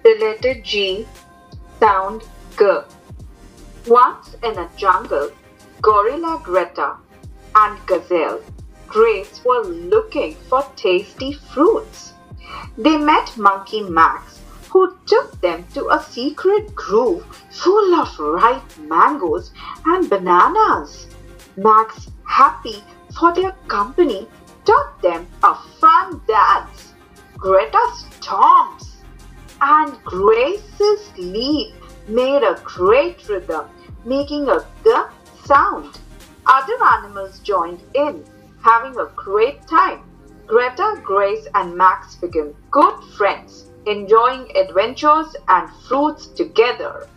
The letter G sound G. Once in a jungle, Gorilla Greta and Gazelle Grace were looking for tasty fruits. They met Monkey Max, who took them to a secret grove full of ripe mangoes and bananas. Max, happy for their company, taught them a fun dance. Greta stomps and Grace's leap made a great rhythm, making a g sound. Other animals joined in, having a great time. Greta, Grace, and Max became good friends, enjoying adventures and fruits together.